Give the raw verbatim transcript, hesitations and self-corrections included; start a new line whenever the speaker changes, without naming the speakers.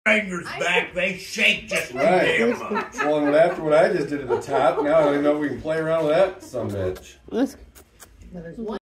fingers back, they shake just
Right.
damn much.
Well, and after what I just did at the top, now I don't even know if we can play around with that sumbitch.
Let's
Well, there's one.